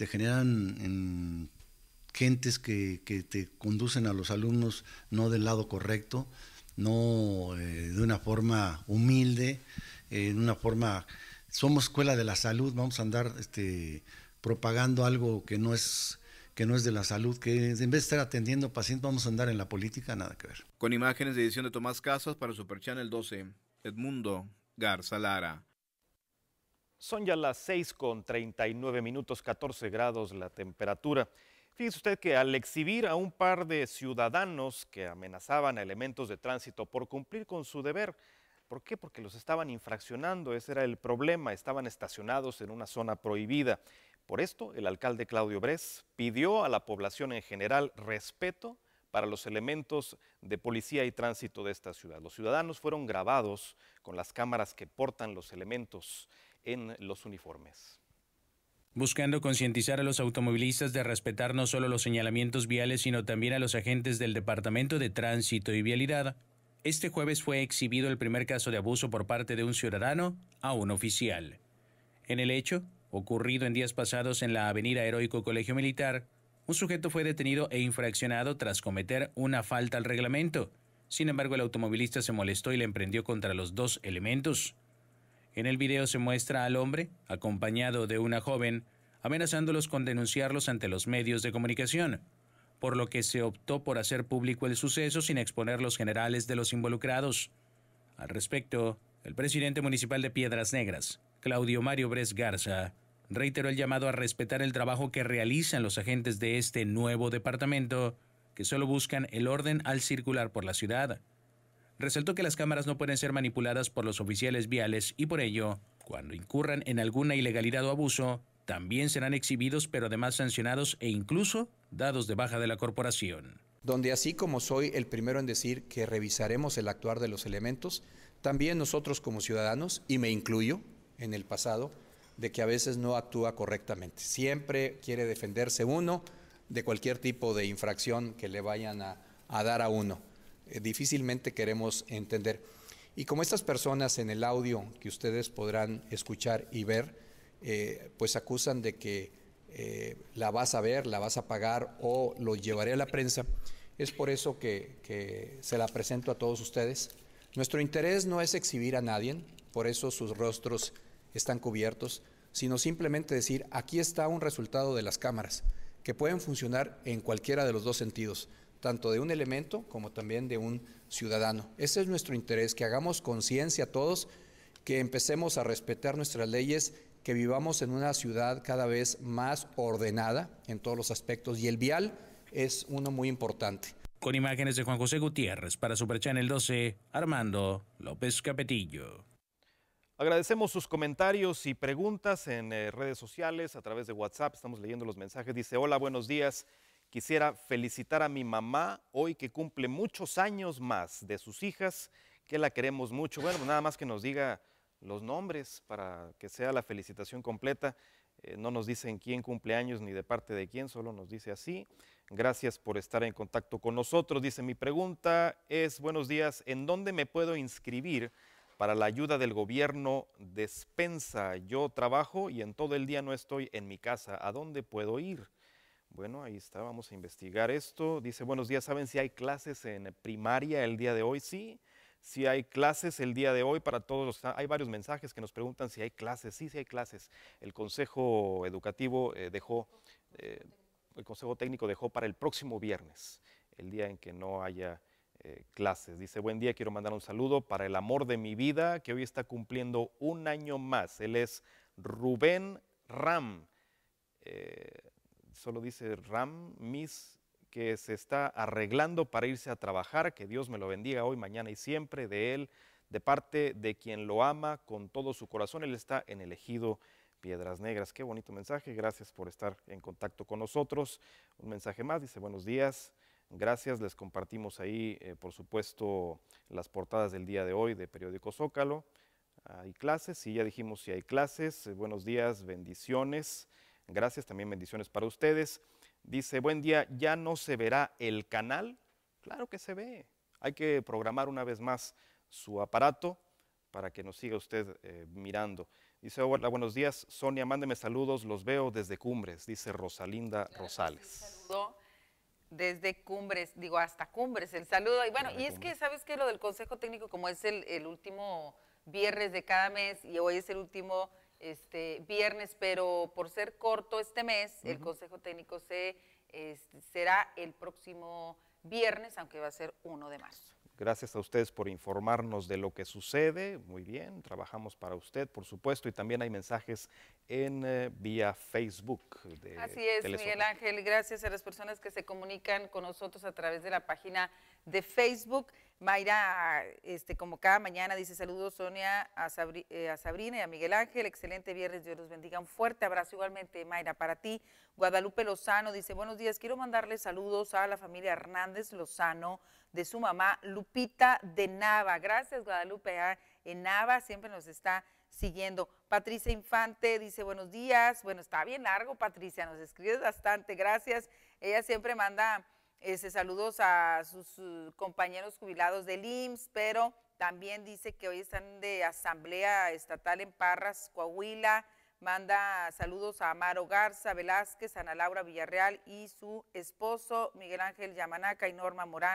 gentes que te conducen a los alumnos no del lado correcto, no de una forma humilde, de una forma... Somos escuela de la salud, vamos a andar propagando algo que no es de la salud, que en vez de estar atendiendo pacientes vamos a andar en la política, nada que ver. Con imágenes de edición de Tomás Casas para Super Channel 12, Edmundo Garza Lara. Son ya las 6:39, 14 grados la temperatura. Fíjese usted que al exhibir a un par de ciudadanos que amenazaban a elementos de tránsito por cumplir con su deber, ¿por qué? Porque los estaban infraccionando, ese era el problema, estaban estacionados en una zona prohibida. Por esto, el alcalde Claudio Bres pidió a la población en general respeto para los elementos de policía y tránsito de esta ciudad. Los ciudadanos fueron grabados con las cámaras que portan los elementos en los uniformes. Buscando concientizar a los automovilistas de respetar no solo los señalamientos viales, sino también a los agentes del Departamento de Tránsito y Vialidad, este jueves fue exhibido el primer caso de abuso por parte de un ciudadano a un oficial. En el hecho, ocurrido en días pasados en la avenida Heroico Colegio Militar, un sujeto fue detenido e infraccionado tras cometer una falta al reglamento. Sin embargo, el automovilista se molestó y le emprendió contra los dos elementos. En el video se muestra al hombre, acompañado de una joven, amenazándolos con denunciarlos ante los medios de comunicación, por lo que se optó por hacer público el suceso sin exponer los generales de los involucrados. Al respecto, el presidente municipal de Piedras Negras, Claudio Mario Bres Garza, reiteró el llamado a respetar el trabajo que realizan los agentes de este nuevo departamento, que solo buscan el orden al circular por la ciudad. Resaltó que las cámaras no pueden ser manipuladas por los oficiales viales y por ello, cuando incurran en alguna ilegalidad o abuso, también serán exhibidos pero además sancionados e incluso dados de baja de la corporación. Donde así como soy el primero en decir que revisaremos el actuar de los elementos, también nosotros como ciudadanos, y me incluyo en el pasado, de que a veces no actúa correctamente. Siempre quiere defenderse uno de cualquier tipo de infracción que le vayan a dar a uno. Difícilmente queremos entender. Y como estas personas en el audio que ustedes podrán escuchar y ver, pues acusan de que la vas a ver, la vas a pagar o lo llevaré a la prensa, es por eso que se la presento a todos ustedes. Nuestro interés no es exhibir a nadie, por eso sus rostros están cubiertos, sino simplemente decir, aquí está un resultado de las cámaras, que pueden funcionar en cualquiera de los dos sentidos, tanto de un elemento como también de un ciudadano. Ese es nuestro interés, que hagamos conciencia todos, que empecemos a respetar nuestras leyes, que vivamos en una ciudad cada vez más ordenada en todos los aspectos, y el vial es uno muy importante. Con imágenes de Juan José Gutiérrez, para Superchannel 12, Armando López Capetillo. Agradecemos sus comentarios y preguntas en redes sociales, a través de WhatsApp. Estamos leyendo los mensajes. Dice, hola, buenos días. Quisiera felicitar a mi mamá hoy que cumple muchos años más de sus hijas, que la queremos mucho. Bueno, nada más que nos diga los nombres para que sea la felicitación completa. No nos dicen quién cumple años ni de parte de quién, solo nos dice así. Gracias por estar en contacto con nosotros. Dice, mi pregunta es, buenos días, ¿en dónde me puedo inscribir para la ayuda del gobierno despensa? Yo trabajo y en todo el día no estoy en mi casa. ¿A dónde puedo ir? Bueno, ahí está, vamos a investigar esto. Dice, buenos días, ¿saben si hay clases en primaria el día de hoy? Sí, sí hay clases el día de hoy para todos. Hay varios mensajes que nos preguntan si hay clases. Sí, sí hay clases. El Consejo Educativo el Consejo Técnico dejó para el próximo viernes, el día en que no haya clases. Dice, buen día, quiero mandar un saludo para el amor de mi vida, que hoy está cumpliendo un año más. Él es Rubén Ram. Solo dice Ram, que se está arreglando para irse a trabajar. Que Dios me lo bendiga hoy, mañana y siempre. De él, de parte de quien lo ama con todo su corazón. Él está en el ejido Piedras Negras. Qué bonito mensaje. Gracias por estar en contacto con nosotros. Un mensaje más. Dice, buenos días. Gracias, les compartimos ahí, por supuesto, las portadas del día de hoy de Periódico Zócalo. Hay clases, sí, ya dijimos si hay clases. Buenos días, bendiciones. Gracias, también bendiciones para ustedes. Dice, buen día, ¿ya no se verá el canal? Claro que se ve. Hay que programar una vez más su aparato para que nos siga usted mirando. Dice, hola, buenos días, Sonia, mándeme saludos, los veo desde Cumbres, dice Rosalinda Rosales. Saludo desde Cumbres, digo hasta Cumbres, el saludo. Y bueno, y es que, ¿sabes qué? Lo del Consejo Técnico, como es el último viernes de cada mes y hoy es el último viernes, pero por ser corto este mes, el Consejo Técnico será el próximo viernes, aunque va a ser 1 de marzo. Gracias a ustedes por informarnos de lo que sucede. Muy bien, trabajamos para usted, por supuesto, y también hay mensajes en vía Facebook. Así es, Miguel Ángel, gracias a las personas que se comunican con nosotros a través de la página de Facebook. Mayra, como cada mañana, dice saludos, Sonia, a Sabrina y a Miguel Ángel, excelente viernes, Dios los bendiga, un fuerte abrazo igualmente, Mayra, para ti. Guadalupe Lozano dice, buenos días, quiero mandarle saludos a la familia Hernández Lozano, de su mamá Lupita de Nava. Gracias, Guadalupe, en Nava siempre nos está siguiendo. Patricia Infante dice, buenos días, bueno, está bien largo, Patricia, nos escribes bastante, gracias. Ella siempre manda saludos a sus compañeros jubilados del IMSS, pero también dice que hoy están de asamblea estatal en Parras, Coahuila. Manda saludos a Amaro Garza Velázquez, Ana Laura Villarreal y su esposo Miguel Ángel Yamanaca y Norma Morán,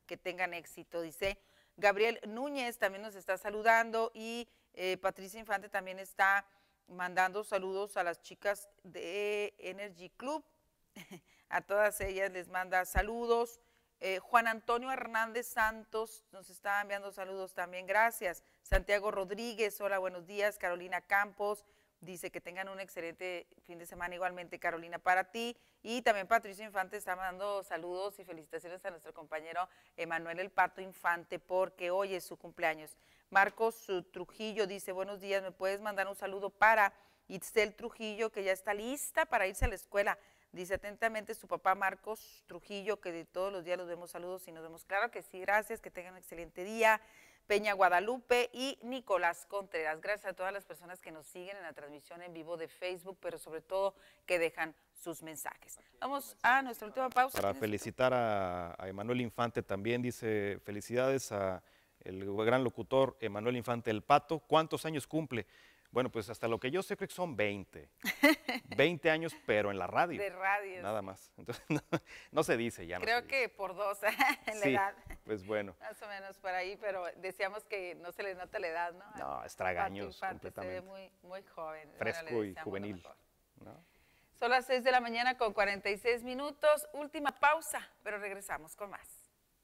que tengan éxito, dice. Gabriel Núñez también nos está saludando y Patricia Infante también está mandando saludos a las chicas de Energy Club. A todas ellas les manda saludos. Juan Antonio Hernández Santos nos está enviando saludos también, gracias. Santiago Rodríguez, hola, buenos días. Carolina Campos dice que tengan un excelente fin de semana, igualmente Carolina para ti. Y también Patricia Infante está mandando saludos y felicitaciones a nuestro compañero Emanuel El Pato Infante porque hoy es su cumpleaños. Marcos Trujillo dice, buenos días, ¿me puedes mandar un saludo para Itzel Trujillo, que ya está lista para irse a la escuela? Dice atentamente su papá Marcos Trujillo, que de todos los días los vemos, saludos y nos vemos. Claro que sí, gracias, que tengan un excelente día. Peña Guadalupe y Nicolás Contreras. Gracias a todas las personas que nos siguen en la transmisión en vivo de Facebook, pero sobre todo que dejan sus mensajes. Vamos a nuestra última pausa. Para felicitar a Emanuel Infante también, dice felicidades a el gran locutor Emanuel Infante El Pato. ¿Cuántos años cumple? Bueno, pues hasta lo que yo sé creo que son 20. 20 años, pero en la radio. De radio. Nada más. Entonces, no se dice ya. Creo no que por 2 en la sí, edad. pues bueno. Más o menos por ahí, pero decíamos que no se le nota la edad, ¿no? No, es tragaños Se completamente. ve muy joven. Fresco bueno, y juvenil. ¿No? Son las 6 de la mañana con 46 minutos. Última pausa, pero regresamos con más.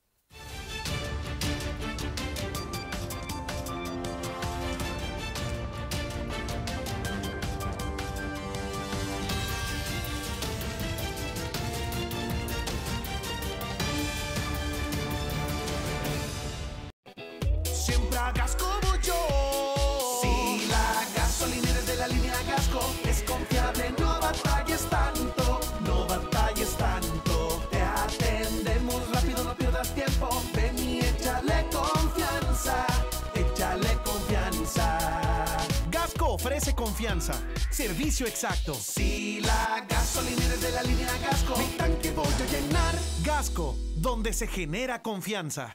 Siempre hagas como yo. Si la gasolinera es de la línea Gasco, es confiable, no batalles tanto, no batalles tanto. Te atendemos rápido, no pierdas tiempo. Ven y échale confianza, échale confianza. Gasco ofrece confianza, servicio exacto. Si la gasolinera es de la línea Gasco, mi tanque voy a llenar. Gasco, donde se genera confianza.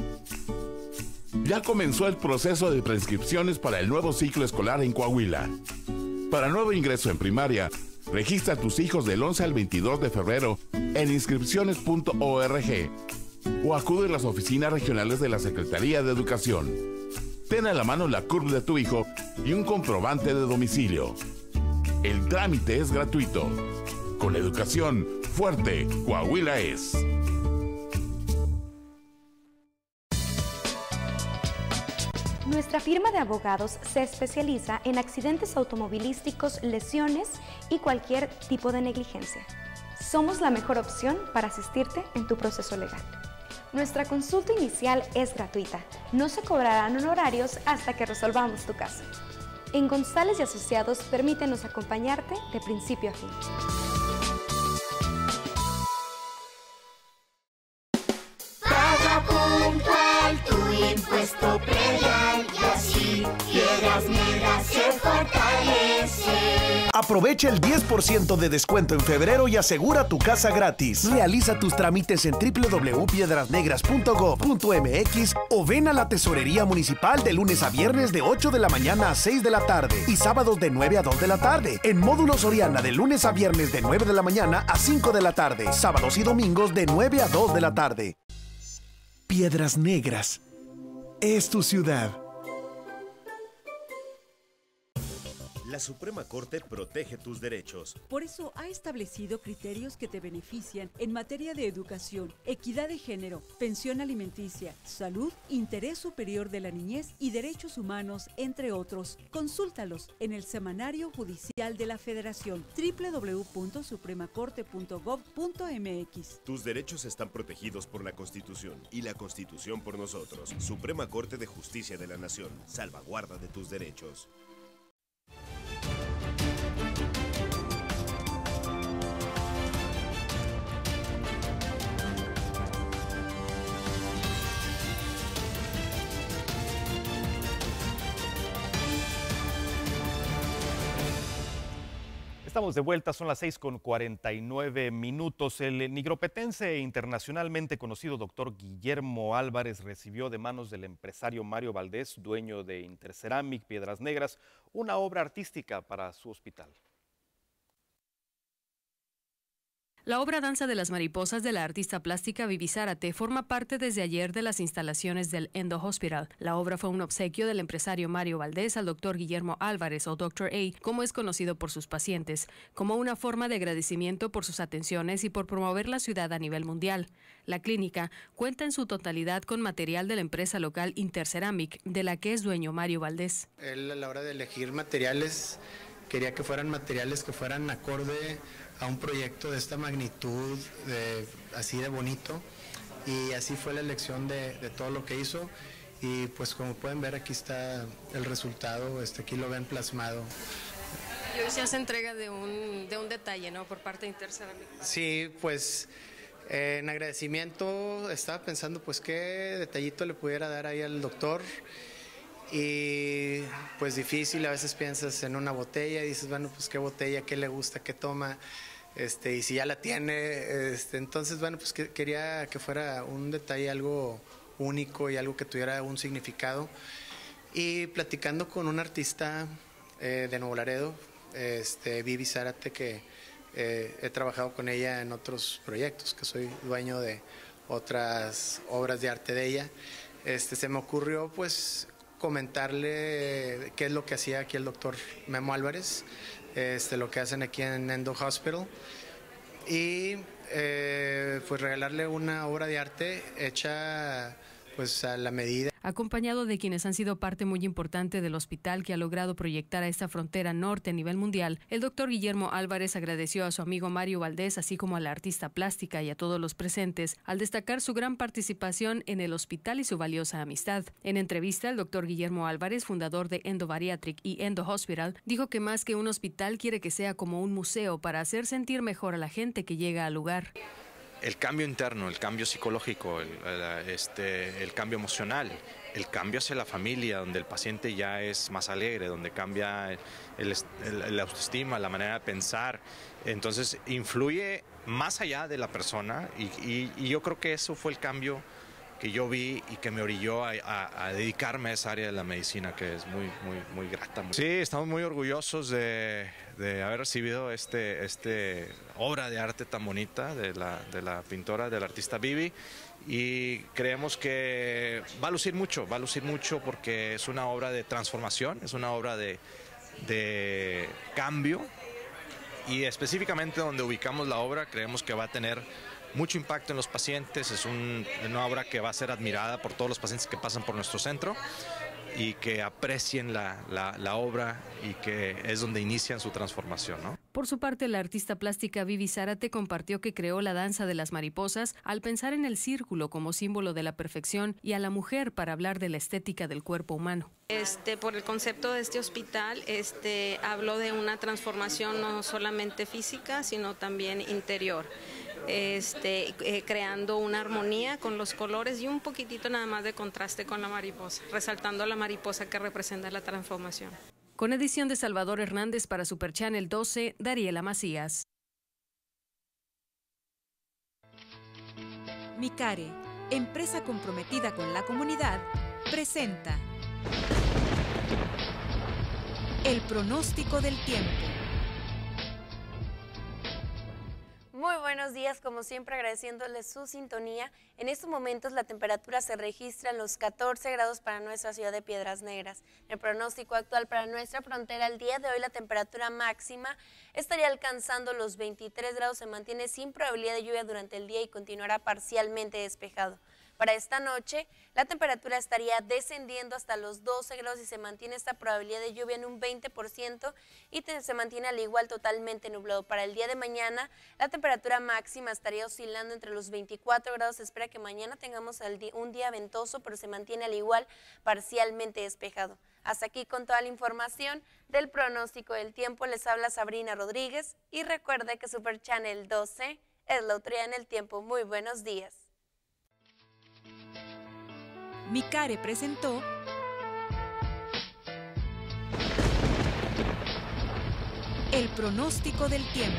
Ya comenzó el proceso de preinscripciones para el nuevo ciclo escolar en Coahuila. Para nuevo ingreso en primaria, registra a tus hijos del 11 al 22 de febrero en inscripciones.org o acude a las oficinas regionales de la Secretaría de Educación. Ten a la mano la CURP de tu hijo y un comprobante de domicilio. El trámite es gratuito. Con educación fuerte, Coahuila es. Nuestra firma de abogados se especializa en accidentes automovilísticos, lesiones y cualquier tipo de negligencia. Somos la mejor opción para asistirte en tu proceso legal. Nuestra consulta inicial es gratuita. No se cobrarán honorarios hasta que resolvamos tu caso. En González y Asociados, permítenos acompañarte de principio a fin. Paga puntual tu impuesto predial y así Piedras Negras se fortalece. Aprovecha el 10% de descuento en febrero y asegura tu casa gratis. Realiza tus trámites en www.piedrasnegras.gov.mx o ven a la Tesorería Municipal de lunes a viernes de 8 de la mañana a 6 de la tarde y sábados de 9 a 2 de la tarde. En Módulo Soriana de lunes a viernes de 9 de la mañana a 5 de la tarde. Sábados y domingos de 9 a 2 de la tarde. Piedras Negras es tu ciudad. La Suprema Corte protege tus derechos. Por eso ha establecido criterios que te benefician en materia de educación, equidad de género, pensión alimenticia, salud, interés superior de la niñez y derechos humanos, entre otros. Consúltalos en el Semanario Judicial de la Federación, www.supremacorte.gov.mx. Tus derechos están protegidos por la Constitución y la Constitución por nosotros. Suprema Corte de Justicia de la Nación. Salvaguarda de tus derechos. Estamos de vuelta, son las 6:49. El nigropetense internacionalmente conocido doctor Guillermo Álvarez recibió de manos del empresario Mario Valdés, dueño de Interceramic Piedras Negras, una obra artística para su hospital. La obra Danza de las Mariposas de la artista plástica Vivi Zárate forma parte desde ayer de las instalaciones del Endo Hospital. La obra fue un obsequio del empresario Mario Valdés al doctor Guillermo Álvarez, o Dr. A, como es conocido por sus pacientes, como una forma de agradecimiento por sus atenciones y por promover la ciudad a nivel mundial. La clínica cuenta en su totalidad con material de la empresa local Interceramic, de la que es dueño Mario Valdés. Él, a la hora de elegir materiales, quería que fueran materiales que fueran acorde a un proyecto de esta magnitud, así de bonito, y así fue la elección de todo lo que hizo, y pues como pueden ver aquí está el resultado, aquí lo ven plasmado. Y hoy se hace entrega de un detalle, ¿no?, por parte de Interceramic. Sí, pues en agradecimiento estaba pensando pues qué detallito le pudiera dar ahí al doctor, y pues difícil, a veces piensas en una botella y dices, bueno, pues qué botella, qué le gusta, qué toma, y si ya la tiene, entonces bueno, pues quería que fuera un detalle algo único y algo que tuviera un significado. Y platicando con un artista de Nuevo Laredo, Vivi Zárate, que he trabajado con ella en otros proyectos, que soy dueño de otras obras de arte de ella, se me ocurrió pues comentarle qué es lo que hacía aquí el doctor Memo Álvarez, lo que hacen aquí en Endo Hospital, y pues regalarle una obra de arte hecha pues a la medida. Acompañado de quienes han sido parte muy importante del hospital que ha logrado proyectar a esta frontera norte a nivel mundial, el doctor Guillermo Álvarez agradeció a su amigo Mario Valdés, así como a la artista plástica y a todos los presentes, al destacar su gran participación en el hospital y su valiosa amistad. En entrevista, el doctor Guillermo Álvarez, fundador de Endo Bariatric y Endo Hospital, dijo que más que un hospital quiere que sea como un museo para hacer sentir mejor a la gente que llega al lugar. El cambio interno, el cambio psicológico, el cambio emocional, el cambio hacia la familia, donde el paciente ya es más alegre, donde cambia la autoestima, la manera de pensar. Entonces influye más allá de la persona y yo creo que eso fue el cambio que yo vi y que me orilló a dedicarme a esa área de la medicina, que es muy grata. Sí, estamos muy orgullosos de haber recibido obra de arte tan bonita de la pintora, de la artista Vivi, y creemos que va a lucir mucho porque es una obra de transformación, es una obra de cambio, y específicamente donde ubicamos la obra creemos que va a tener mucho impacto en los pacientes. Es una obra que va a ser admirada por todos los pacientes que pasan por nuestro centro y que aprecien la obra, y que es donde inician su transformación, ¿no? Por su parte, la artista plástica Vivi Zárate compartió que creó la danza de las mariposas al pensar en el círculo como símbolo de la perfección y a la mujer para hablar de la estética del cuerpo humano. Por el concepto de este hospital, habló de una transformación no solamente física, sino también interior. Creando una armonía con los colores y un poquitito nada más de contraste con la mariposa, resaltando la mariposa que representa la transformación. Con edición de Salvador Hernández para Super Channel 12, Dariela Macías. Micare, empresa comprometida con la comunidad, presenta el pronóstico del tiempo. Muy buenos días, como siempre agradeciéndoles su sintonía. En estos momentos la temperatura se registra en los 14 grados para nuestra ciudad de Piedras Negras. El pronóstico actual para nuestra frontera, el día de hoy la temperatura máxima estaría alcanzando los 23 grados, se mantiene sin probabilidad de lluvia durante el día y continuará parcialmente despejado. Para esta noche, la temperatura estaría descendiendo hasta los 12 grados y se mantiene esta probabilidad de lluvia en un 20% y se mantiene al igual totalmente nublado. Para el día de mañana, la temperatura máxima estaría oscilando entre los 24 grados. Se espera que mañana tengamos un día ventoso, pero se mantiene al igual parcialmente despejado. Hasta aquí con toda la información del pronóstico del tiempo. Les habla Sabrina Rodríguez y recuerde que Super Channel 12 es la autoridad en el tiempo. Muy buenos días. Micare presentó el pronóstico del tiempo.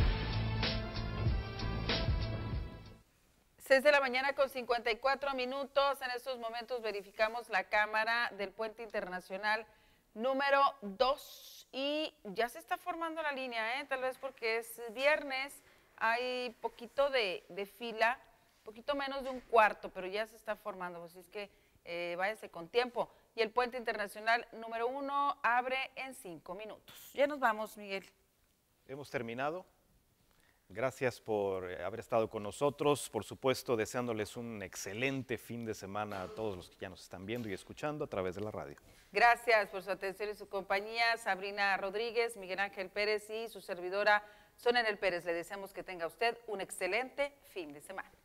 6 de la mañana con 54 minutos. En estos momentos verificamos la cámara del puente internacional número 2 y ya se está formando la línea, tal vez porque es viernes. hay poquito de fila, poquito menos de un cuarto, pero ya se está formando, así es que váyase con tiempo. Y el puente internacional número 1 abre en 5 minutos. Ya nos vamos, Miguel. Hemos terminado. Gracias por haber estado con nosotros. Por supuesto, deseándoles un excelente fin de semana a todos los que ya nos están viendo y escuchando a través de la radio. Gracias por su atención y su compañía. Sabrina Rodríguez, Miguel Ángel Pérez y su servidora Sonia Nel Pérez. Le deseamos que tenga usted un excelente fin de semana.